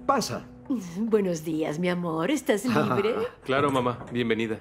Pasa. Buenos días, mi amor. ¿Estás libre? Claro, mamá. Bienvenida.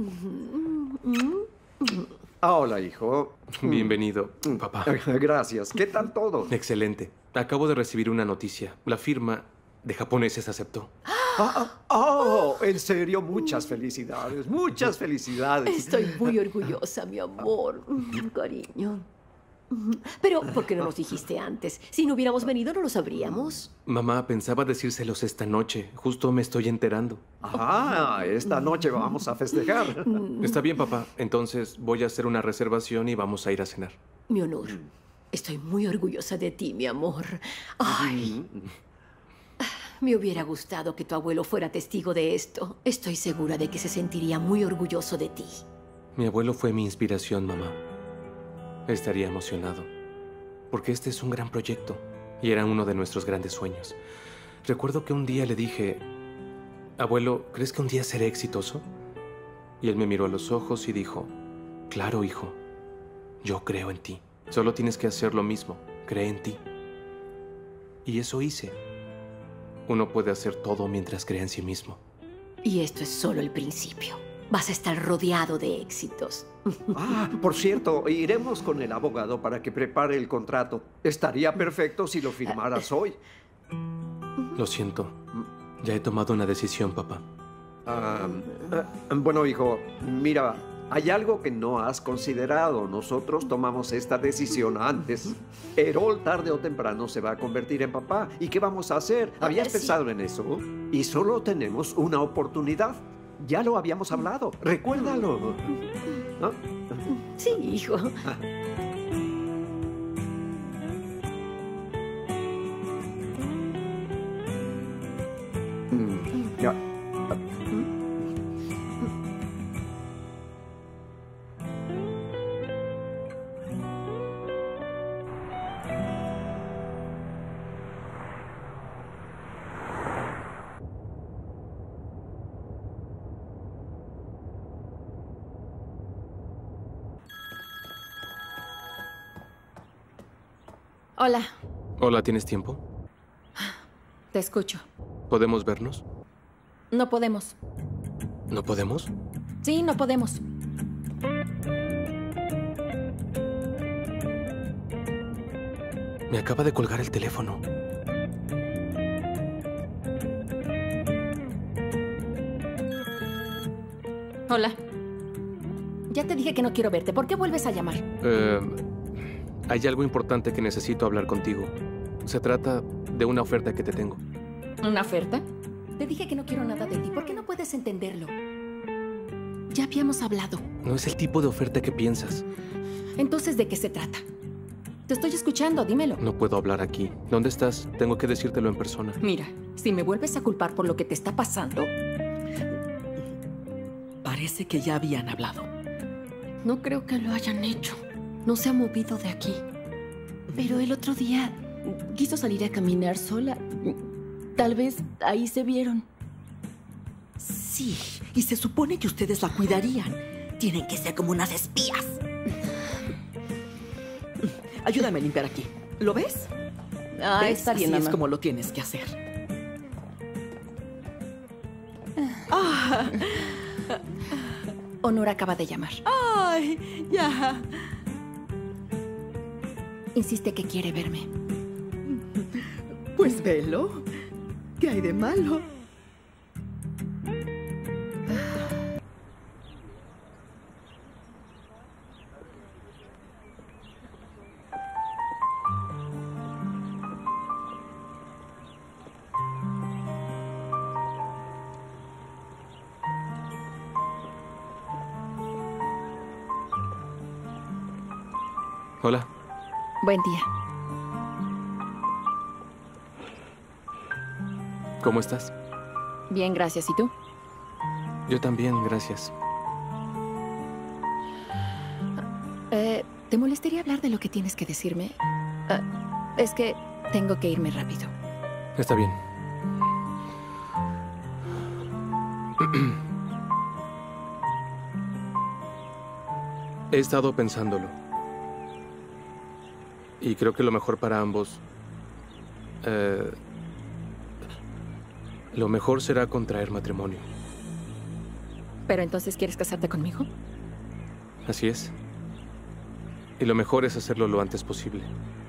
Hola, hijo. Bienvenido, papá. Gracias. ¿Qué tal todo? Excelente. Acabo de recibir una noticia. La firma de japoneses aceptó. En serio, muchas felicidades. Muchas felicidades. Estoy muy orgullosa, mi amor. Cariño. Pero, ¿por qué no nos dijiste antes? Si no hubiéramos venido, no lo sabríamos. Mamá, pensaba decírselos esta noche. Justo me estoy enterando. Esta noche vamos a festejar. Está bien, papá. Entonces voy a hacer una reservación y vamos a ir a cenar. Mi honor. Estoy muy orgullosa de ti, mi amor. Ay. Me hubiera gustado que tu abuelo fuera testigo de esto. Estoy segura de que se sentiría muy orgulloso de ti. Mi abuelo fue mi inspiración, mamá. Estaría emocionado, porque este es un gran proyecto y era uno de nuestros grandes sueños. Recuerdo que un día le dije, abuelo, ¿crees que un día seré exitoso? Y él me miró a los ojos y dijo, claro, hijo, yo creo en ti. Solo tienes que hacer lo mismo, cree en ti. Y eso hice. Uno puede hacer todo mientras cree en sí mismo. Y esto es solo el principio. Vas a estar rodeado de éxitos. Por cierto, iremos con el abogado para que prepare el contrato. Estaría perfecto si lo firmaras hoy. Lo siento. Ya he tomado una decisión, papá. Bueno, hijo, mira, hay algo que no has considerado. Nosotros tomamos esta decisión antes. Errol tarde o temprano se va a convertir en papá. ¿Y qué vamos a hacer? ¿Habías pensado en eso? Y solo tenemos una oportunidad. Ya lo habíamos hablado. Recuérdalo. ¿No? Sí, hijo. Ya. Hola. Hola, ¿tienes tiempo? Te escucho. ¿Podemos vernos? No podemos. ¿No podemos? Sí, no podemos. Me acaba de colgar el teléfono. Hola. Ya te dije que no quiero verte. ¿Por qué vuelves a llamar? Hay algo importante que necesito hablar contigo. Se trata de una oferta que te tengo. ¿Una oferta? Te dije que no quiero nada de ti. ¿Por qué no puedes entenderlo? Ya habíamos hablado. No es el tipo de oferta que piensas. Entonces, ¿de qué se trata? Te estoy escuchando, dímelo. No puedo hablar aquí. ¿Dónde estás? Tengo que decírtelo en persona. Mira, si me vuelves a culpar por lo que te está pasando... Parece que ya habían hablado. No creo que lo hayan hecho. No se ha movido de aquí. Pero el otro día quiso salir a caminar sola. Tal vez ahí se vieron. Sí, y se supone que ustedes la cuidarían. Tienen que ser como unas espías. Ayúdame a limpiar aquí. ¿Lo ves? ¿Ves? Está bien, Así es mamá. como lo tienes que hacer. Honor acaba de llamar. ¡Ay! Ya. Insiste que quiere verme. Pues velo. ¿Qué hay de malo? Hola. Buen día. ¿Cómo estás? Bien, gracias. ¿Y tú? Yo también, gracias. ¿Te molestaría hablar de lo que tienes que decirme? Es que tengo que irme rápido. Está bien. He estado pensándolo. Y creo que lo mejor para ambos Lo mejor será contraer matrimonio. ¿Pero entonces quieres casarte conmigo? Así es. Y lo mejor es hacerlo lo antes posible.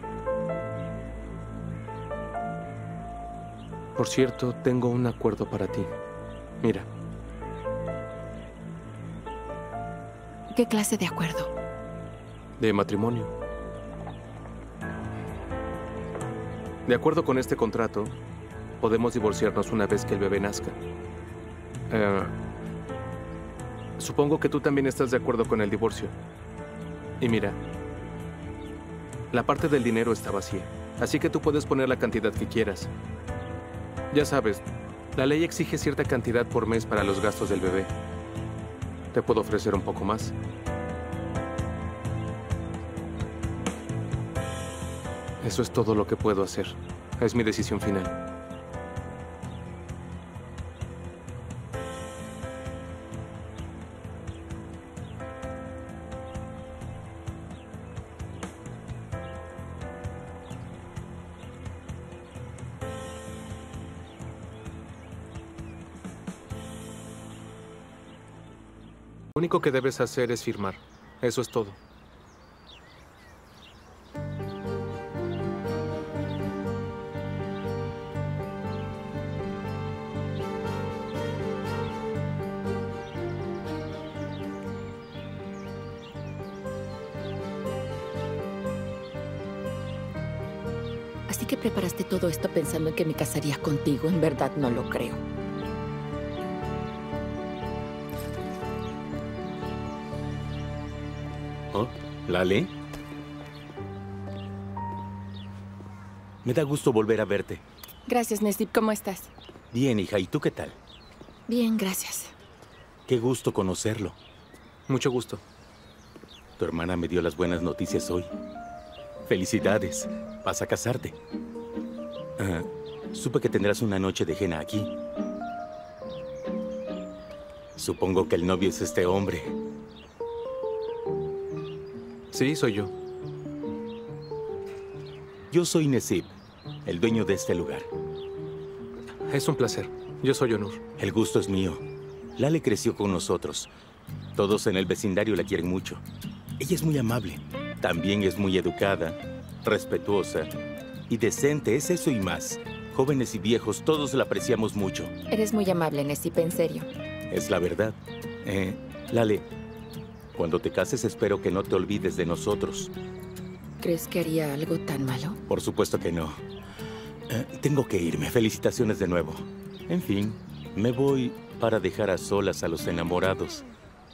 Por cierto, tengo un acuerdo para ti. Mira. ¿Qué clase de acuerdo? De matrimonio. De acuerdo con este contrato, podemos divorciarnos una vez que el bebé nazca. Supongo que tú también estás de acuerdo con el divorcio. Y mira, la parte del dinero está vacía, así que tú puedes poner la cantidad que quieras. Ya sabes, la ley exige cierta cantidad por mes para los gastos del bebé. Te puedo ofrecer un poco más. Eso es todo lo que puedo hacer. Es mi decisión final. Lo único que debes hacer es firmar. Eso es todo. Así que preparaste todo esto pensando en que me casaría contigo. En verdad no lo creo. ¿Oh? ¿Lale? Me da gusto volver a verte. Gracias, Nesip. ¿Cómo estás? Bien, hija. ¿Y tú qué tal? Bien, gracias. Qué gusto conocerlo. Mucho gusto. Tu hermana me dio las buenas noticias hoy. Felicidades. Vas a casarte. Supe que tendrás una noche de henna aquí. Supongo que el novio es este hombre. Sí, soy yo. Yo soy Nesip, el dueño de este lugar. Es un placer. Yo soy Onur. El gusto es mío. Lale creció con nosotros. Todos en el vecindario la quieren mucho. Ella es muy amable. También es muy educada, respetuosa y decente. Es eso y más. Jóvenes y viejos, todos la apreciamos mucho. Eres muy amable, Nesip, en serio. Es la verdad. Lale, cuando te cases espero que no te olvides de nosotros. ¿Crees que haría algo tan malo? Por supuesto que no. Tengo que irme. Felicitaciones de nuevo. En fin, me voy para dejar a solas a los enamorados.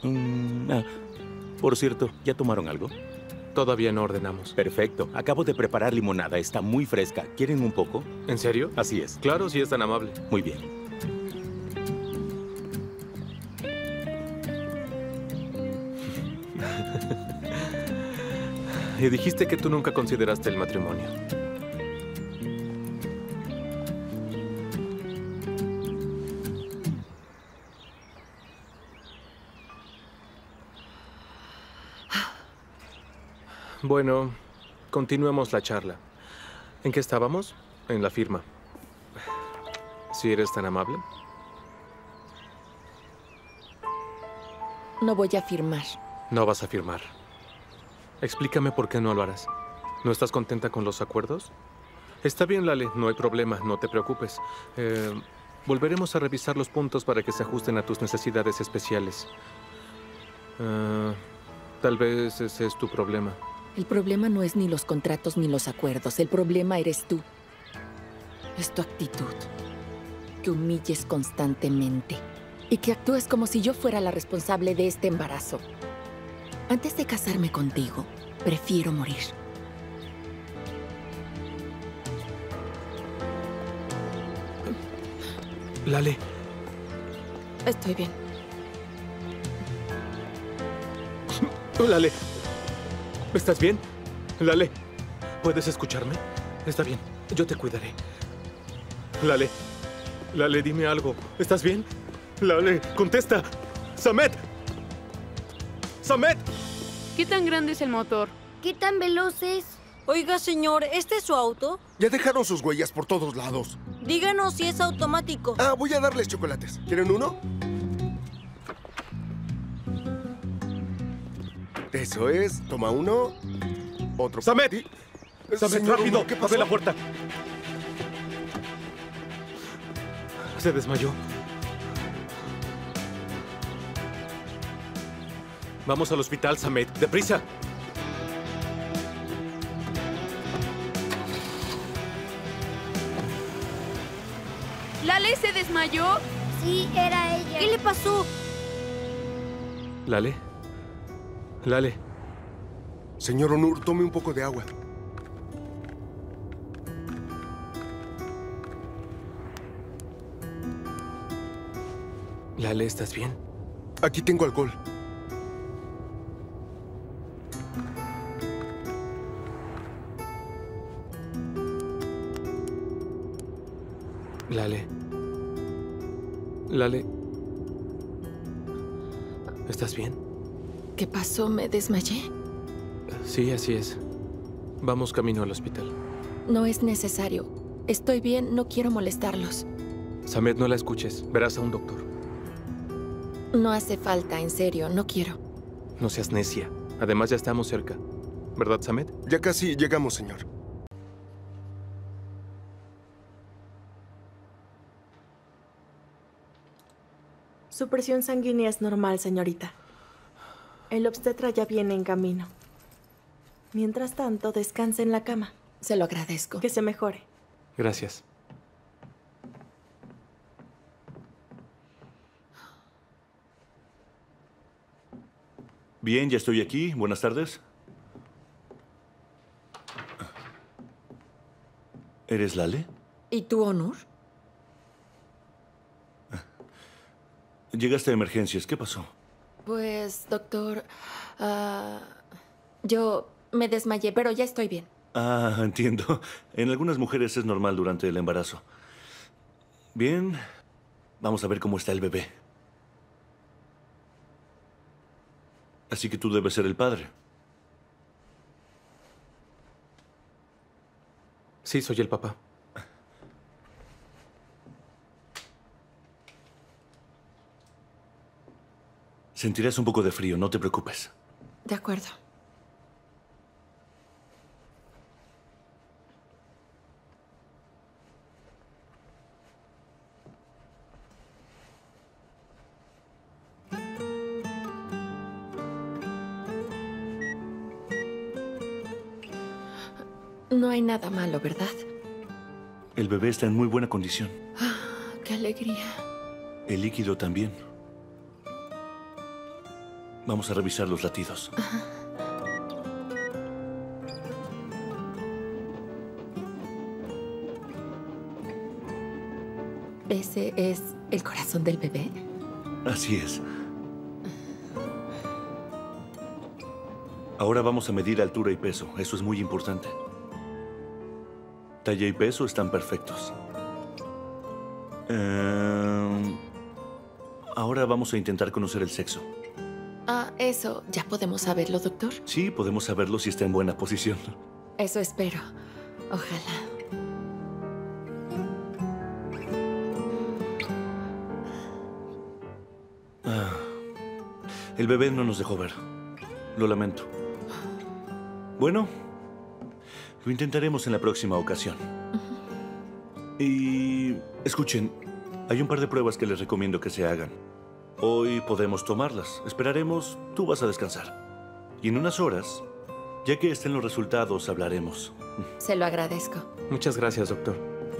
Por cierto, ¿ya tomaron algo? Todavía no ordenamos. Perfecto. Acabo de preparar limonada. Está muy fresca. ¿Quieren un poco? ¿En serio? Así es. Claro, si es tan amable. Muy bien. Y dijiste que tú nunca consideraste el matrimonio. Bueno, continuemos la charla. ¿En qué estábamos? En la firma. Si eres tan amable. No voy a firmar. No vas a firmar. Explícame por qué no lo harás. ¿No estás contenta con los acuerdos? Está bien, Lale, no hay problema, no te preocupes. Volveremos a revisar los puntos para que se ajusten a tus necesidades especiales. Tal vez ese es tu problema. El problema no es ni los contratos ni los acuerdos. El problema eres tú. Es tu actitud. Que humilles constantemente. Y que actúes como si yo fuera la responsable de este embarazo. Antes de casarme contigo, prefiero morir. Lale. Estoy bien. Lale. ¿Estás bien? Lale. ¿Puedes escucharme? Está bien. Yo te cuidaré. Lale. Lale, dime algo. ¿Estás bien? Lale, contesta. ¡Samet! ¡Samet! ¿Qué tan grande es el motor? ¿Qué tan veloz es? Oiga, señor, ¿este es su auto? Ya dejaron sus huellas por todos lados. Díganos si es automático. Ah, voy a darles chocolates. ¿Quieren uno? Eso es. Toma uno. Otro. ¡Samet! ¡Samet, Señor rápido! Honor, ¿qué pasó? ¡Abre la puerta! Se desmayó. Vamos al hospital, Samet. ¡Deprisa! ¿Lale se desmayó? Sí, era ella. ¿Qué le pasó? ¿Lale? Lale. Señor Onur, tome un poco de agua. Lale, ¿estás bien? Aquí tengo alcohol. Lale. Lale. ¿Estás bien? ¿Qué pasó? ¿Me desmayé? Sí, así es. Vamos camino al hospital. No es necesario. Estoy bien, no quiero molestarlos. Samet, no la escuches. Verás a un doctor. No hace falta, en serio, no quiero. No seas necia. Además, ya estamos cerca. ¿Verdad, Samet? Ya casi llegamos, señor. Su presión sanguínea es normal, señorita. El obstetra ya viene en camino. Mientras tanto, descanse en la cama. Se lo agradezco. Que se mejore. Gracias. Bien, ya estoy aquí. Buenas tardes. ¿Eres Lale? ¿Y tú, Onur? Llegaste a emergencias. ¿Qué pasó? Pues, doctor, yo me desmayé, pero ya estoy bien. Ah, entiendo. En algunas mujeres es normal durante el embarazo. Bien, vamos a ver cómo está el bebé. Así que tú debes ser el padre. Sí, soy el papá. Sentirás un poco de frío, no te preocupes. De acuerdo. No hay nada malo, ¿verdad? El bebé está en muy buena condición. ¡Qué alegría! El líquido también. Vamos a revisar los latidos. ¿Ese es el corazón del bebé? Así es. Ahora vamos a medir altura y peso. Eso es muy importante. Talla y peso están perfectos. Ahora vamos a intentar conocer el sexo. Eso, ¿ya podemos saberlo, doctor? Sí, podemos saberlo si está en buena posición. Eso espero. Ojalá. El bebé no nos dejó ver. Lo lamento. Bueno, lo intentaremos en la próxima ocasión. Y escuchen, hay un par de pruebas que les recomiendo que se hagan. Hoy podemos tomarlas. Esperaremos, tú vas a descansar. Y en unas horas, ya que estén los resultados, hablaremos. Se lo agradezco. Muchas gracias, doctor.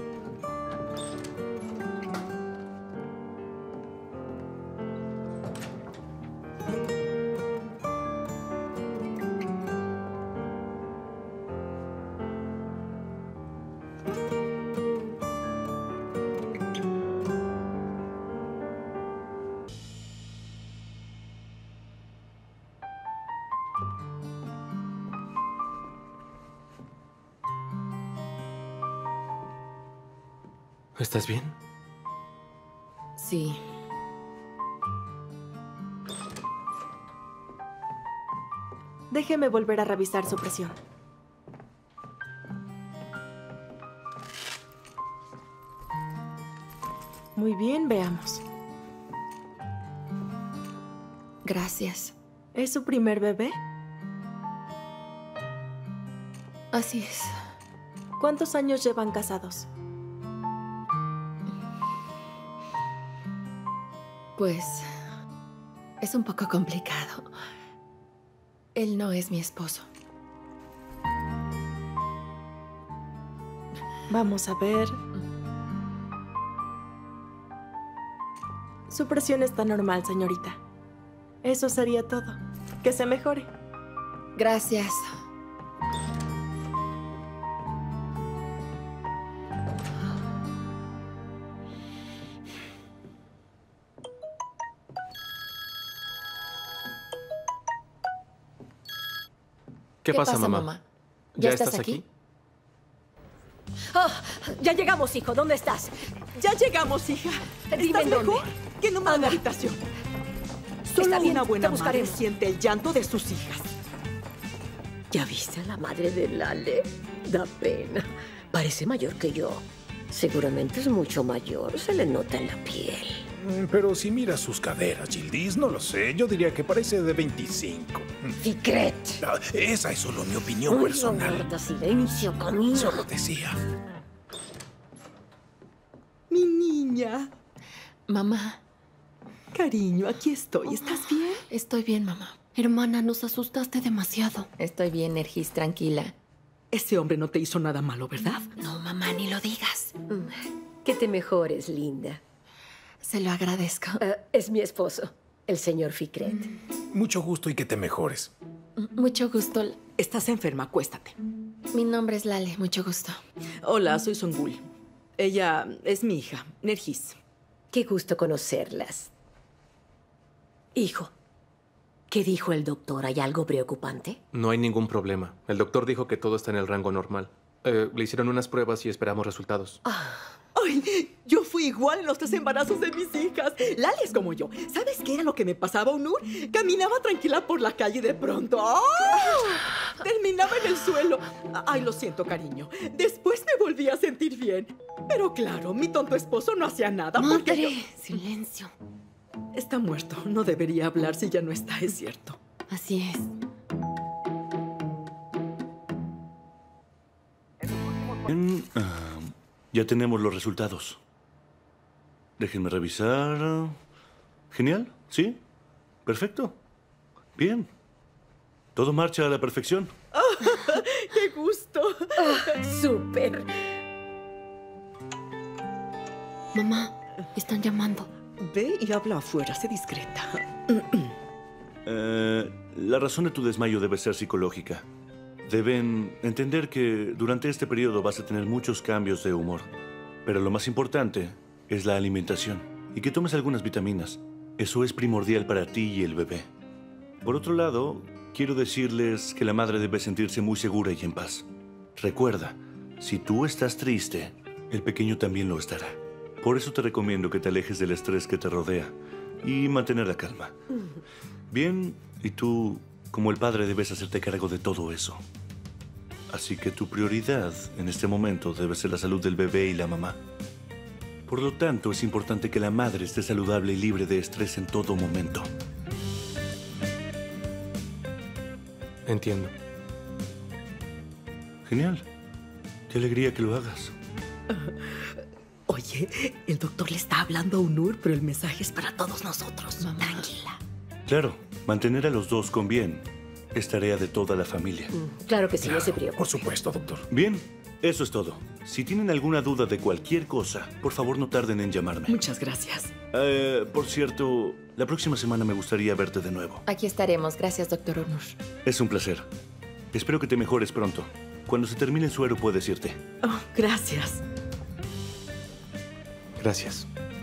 ¿Estás bien? Sí. Déjeme volver a revisar su presión. Muy bien, veamos. Gracias. ¿Es su primer bebé? Así es. ¿Cuántos años llevan casados? Pues es un poco complicado. Él no es mi esposo. Vamos a ver. Su presión está normal, señorita. Eso sería todo. Que se mejore. Gracias. ¿Qué pasa, mamá? ¿Ya estás aquí? Oh, ya llegamos, hijo. ¿Dónde estás? Ya llegamos, hija. Dime ¿Estás mejor? Que no me Anda. la habitación. Solo Está bien, una buena te madre buscaremos. siente el llanto de sus hijas. ¿Ya viste a la madre de Lale? Da pena. Parece mayor que yo. Seguramente es mucho mayor. Se le nota en la piel. Pero si miras sus caderas, Yildiz, no lo sé. Yo diría que parece de 25. Ficret. Esa es solo mi opinión personal. Guarda silencio, Camila. Solo decía. Mi niña. Mamá. Cariño, aquí estoy. ¿Estás bien? Estoy bien, mamá. Hermana, nos asustaste demasiado. Estoy bien, Nergis, tranquila. Ese hombre no te hizo nada malo, ¿verdad? No, mamá, ni lo digas. Que te mejores, linda. Se lo agradezco. Es mi esposo, el señor Ficret. Mucho gusto y que te mejores. Mucho gusto. Estás enferma, acuéstate. Mi nombre es Lale, mucho gusto. Hola, soy Songul. Ella es mi hija, Nergis. Qué gusto conocerlas. Hijo, ¿qué dijo el doctor? ¿Hay algo preocupante? No hay ningún problema. El doctor dijo que todo está en el rango normal. Le hicieron unas pruebas y esperamos resultados. Ay, yo fui igual en los 3 embarazos de mis hijas. Lali es como yo. ¿Sabes qué era lo que me pasaba, Unur? Caminaba tranquila por la calle y de pronto... ¡ah! Terminaba en el suelo. Ay, lo siento, cariño. Después me volví a sentir bien. Pero claro, mi tonto esposo no hacía nada porque Madre, yo... silencio. Está muerto. No debería hablar si ya no está, es cierto. Así es. Ya tenemos los resultados. Déjenme revisar. Genial, ¿sí? Perfecto. Bien. Todo marcha a la perfección. ¡Qué gusto! ¡Súper! Mamá, están llamando. Ve y habla afuera, sé discreta. La razón de tu desmayo debe ser psicológica. Deben entender que durante este periodo vas a tener muchos cambios de humor. Pero lo más importante es la alimentación y que tomes algunas vitaminas. Eso es primordial para ti y el bebé. Por otro lado, quiero decirles que la madre debe sentirse muy segura y en paz. Recuerda, si tú estás triste, el pequeño también lo estará. Por eso te recomiendo que te alejes del estrés que te rodea y mantener la calma. Bien, y tú, como el padre, debes hacerte cargo de todo eso. Así que tu prioridad en este momento debe ser la salud del bebé y la mamá. Por lo tanto, es importante que la madre esté saludable y libre de estrés en todo momento. Entiendo. Genial. Qué alegría que lo hagas. Oye, el doctor le está hablando a Unur, pero el mensaje es para todos nosotros. Mamá. Tranquila. Claro, mantener a los dos con bien es tarea de toda la familia. Claro que sí, no se preocupe. Por supuesto, doctor. Bien, eso es todo. Si tienen alguna duda de cualquier cosa, por favor no tarden en llamarme. Muchas gracias. Por cierto, la próxima semana me gustaría verte de nuevo. Aquí estaremos. Gracias, doctor Onur. Es un placer. Espero que te mejores pronto. Cuando se termine el suero puedes irte. Oh, gracias. Gracias.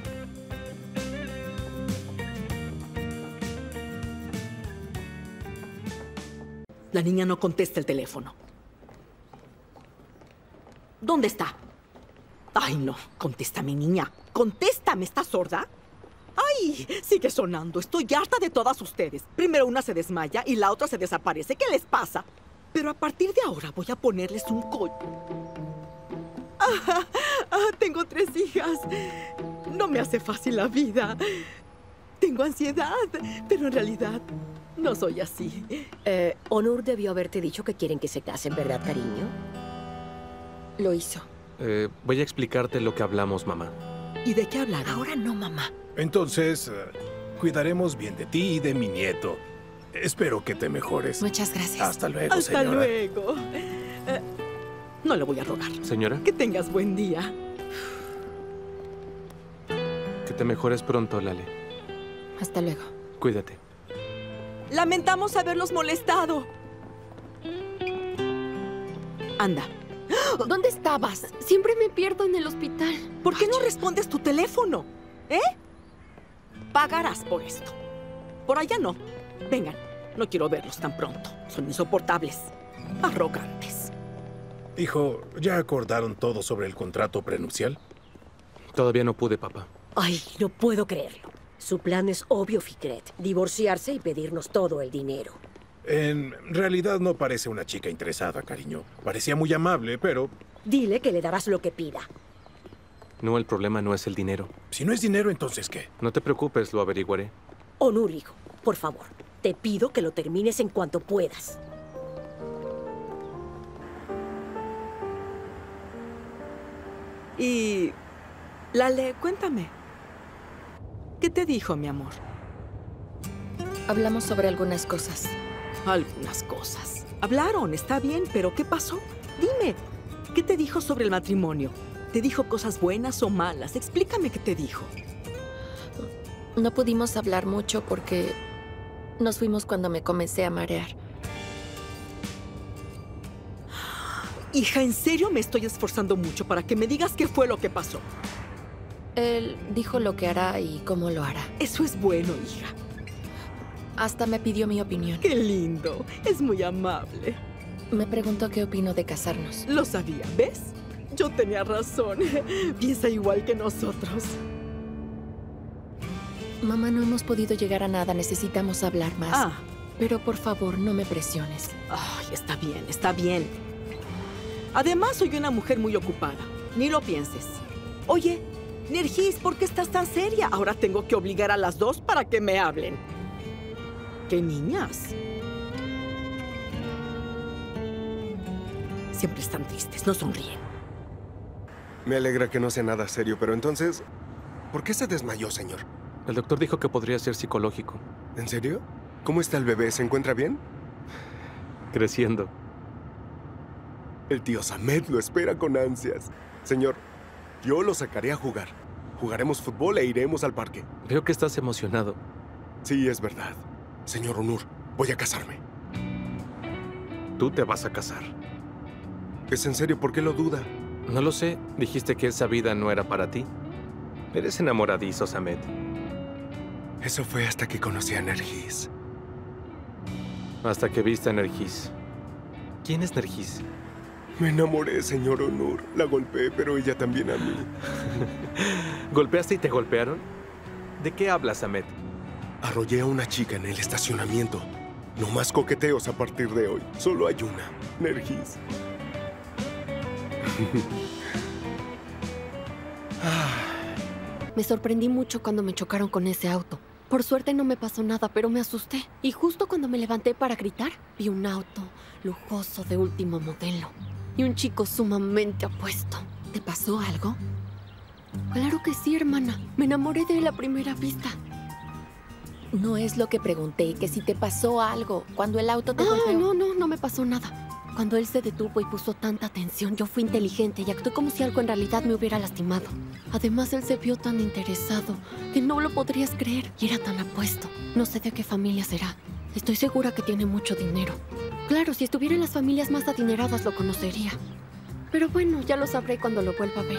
La niña no contesta el teléfono. ¿Dónde está? Ay, no. Contéstame, niña. Contéstame. ¿Estás sorda? ¡Ay! Sigue sonando. Estoy harta de todas ustedes. Primero una se desmaya y la otra se desaparece. ¿Qué les pasa? Pero a partir de ahora voy a ponerles un tengo 3 hijas. No me me hace fácil la vida. Tengo ansiedad, pero en realidad no soy así. Onur debió haberte dicho que quieren que se casen, ¿verdad, cariño? Lo hizo. Voy a explicarte lo que hablamos, mamá. ¿Y de qué hablaron? Ahora no, mamá. Entonces, cuidaremos bien de ti y de mi nieto. Espero que te mejores. Muchas gracias. Hasta luego, Hasta señora. luego. No le voy a rogar. Señora. Que tengas buen día. Que te mejores pronto, Lale. Hasta luego. Cuídate. Lamentamos haberlos molestado. Anda. ¿Dónde estabas? Siempre me pierdo en el hospital. ¿Por qué no respondes tu teléfono? Pagarás por esto. Por allá no. Vengan, no quiero verlos tan pronto. Son insoportables. Arrogantes. Hijo, ¿ya acordaron todo sobre el contrato prenupcial? Todavía no pude, papá. Ay, no puedo creerlo. Su plan es obvio, Fikret. Divorciarse y pedirnos todo el dinero. En realidad no parece una chica interesada, cariño. Parecía muy amable, pero... Dile que le darás lo que pida. No, el problema no es el dinero. Si no es dinero, ¿entonces qué? No te preocupes, lo averiguaré. Onur, hijo, por favor, te pido que lo termines en cuanto puedas. Y... Lale, cuéntame. ¿Qué te dijo, mi amor? Hablamos sobre algunas cosas. Algunas cosas. Hablaron, está bien, pero ¿qué pasó? Dime, ¿qué te dijo sobre el matrimonio? ¿Te dijo cosas buenas o malas? Explícame qué te dijo. No pudimos hablar mucho porque nos fuimos cuando me comencé a marear. Hija, en serio me estoy esforzando mucho para que me digas qué fue lo que pasó. Él dijo lo que hará y cómo lo hará. Eso es bueno, hija. Hasta me pidió mi opinión. ¡Qué lindo! Es muy amable. Me preguntó qué opino de casarnos. Lo sabía, ¿ves? Yo tenía razón. Piensa igual que nosotros. Mamá, no hemos podido llegar a nada. Necesitamos hablar más. Pero por favor, no me presiones. Ay, está bien, está bien. Además, soy una mujer muy ocupada. Ni lo pienses. Oye, Nergis, ¿por qué estás tan seria? Ahora tengo que obligar a las dos para que me hablen. ¡Qué niñas! Siempre están tristes, no sonríen. Me alegra que no sea nada serio, pero entonces, ¿por qué se desmayó, señor? El doctor dijo que podría ser psicológico. ¿En serio? ¿Cómo está el bebé? ¿Se encuentra bien? Creciendo. El tío Samet lo espera con ansias. Señor, yo lo sacaré a jugar. Jugaremos fútbol e iremos al parque. Veo que estás emocionado. Sí, es verdad. Señor Onur, voy a casarme. Tú te vas a casar. ¿Es en serio? ¿Por qué lo duda? No lo sé. Dijiste que esa vida no era para ti. Eres enamoradizo, Samet. Eso fue hasta que conocí a Nergis. Hasta que viste a Nergis. ¿Quién es Nergis? Me enamoré, señor Onur. La golpeé, pero ella también a mí. ¿Golpeaste y te golpearon? ¿De qué hablas, Samet? Arrollé a una chica en el estacionamiento. No más coqueteos a partir de hoy. Solo hay una, Nergis. Me sorprendí mucho cuando me chocaron con ese auto. Por suerte no me pasó nada, pero me asusté. Y justo cuando me levanté para gritar, vi un auto lujoso de último modelo. Y un chico sumamente apuesto. ¿Te pasó algo? Claro que sí, hermana. Me enamoré de él a primera vista. No es lo que pregunté, que si te pasó algo cuando el auto te golpeó. No me pasó nada. Cuando él se detuvo y puso tanta atención, yo fui inteligente y actué como si algo en realidad me hubiera lastimado. Además, él se vio tan interesado que no lo podrías creer y era tan apuesto. No sé de qué familia será. Estoy segura que tiene mucho dinero. Claro, si estuviera en las familias más adineradas lo conocería. Pero bueno, ya lo sabré cuando lo vuelva a ver.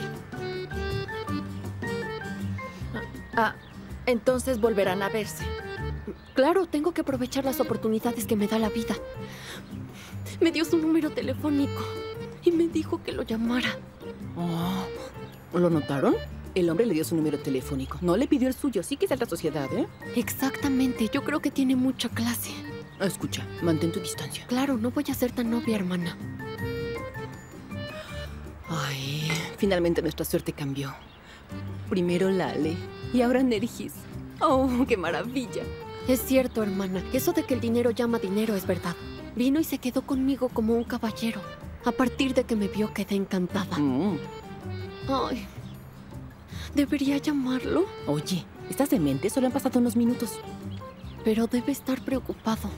Entonces volverán a verse. Claro, tengo que aprovechar las oportunidades que me da la vida. Me dio su número telefónico y me dijo que lo llamara. ¿Lo notaron? El hombre le dio su número telefónico. No le pidió el suyo. Sí que es de alta sociedad, ¿eh? Exactamente. Yo creo que tiene mucha clase. Escucha, mantén tu distancia. Claro, no voy a ser tan novia, hermana. Ay, finalmente nuestra suerte cambió. Primero Lale y ahora Nergis. ¡Oh, qué maravilla! Es cierto, hermana. Eso de que el dinero llama dinero es verdad. Vino y se quedó conmigo como un caballero. A partir de que me vio, quedé encantada. Ay, ¿debería llamarlo? Oye, ¿estás demente? Solo han pasado unos minutos. Pero debe estar preocupado.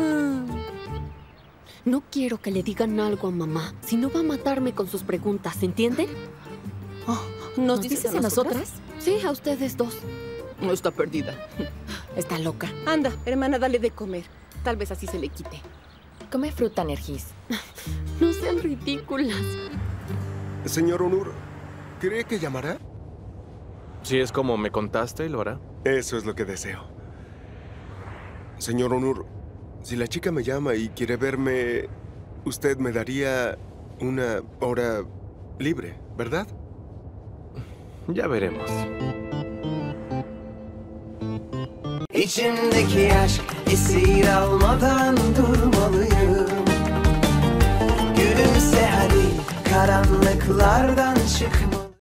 No quiero que le digan algo a mamá. Si no, va a matarme con sus preguntas, ¿entienden? ¿Nos dices a nosotras? Sí, a ustedes dos. No está perdida. Está loca. Anda, hermana, dale de comer. Tal vez así se le quite. Come fruta, Nergis. No sean ridículas. Señor Onur, ¿cree que llamará? Si es como me contaste, lo hará. Eso es lo que deseo. Señor Onur, si la chica me llama y quiere verme, usted me daría una hora libre, ¿verdad? Ya veremos. İçimdeki aşk esir almadan durmalıyım. Gülümse hadi karanlıklardan çıkma.